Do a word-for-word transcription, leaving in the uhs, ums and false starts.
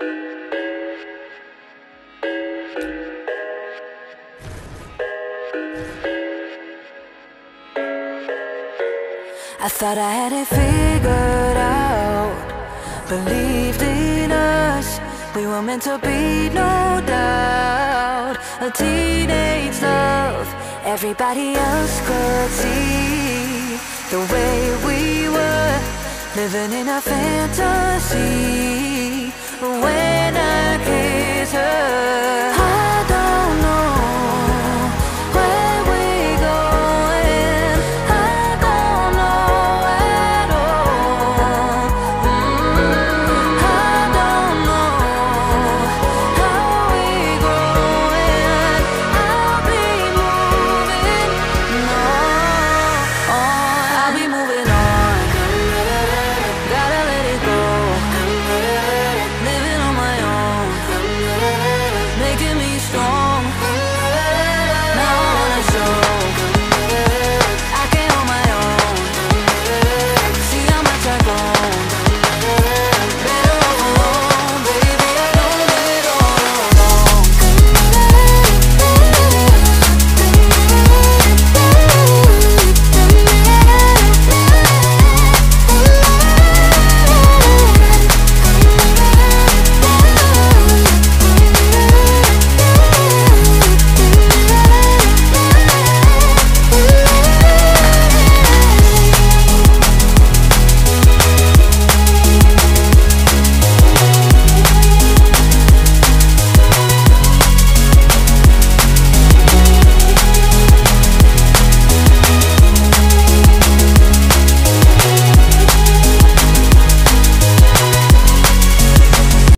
I thought I had it figured out, believed in us, we were meant to be, no doubt. A teenage love, everybody else could see the way we were, living in a fantasy. When I kissed her,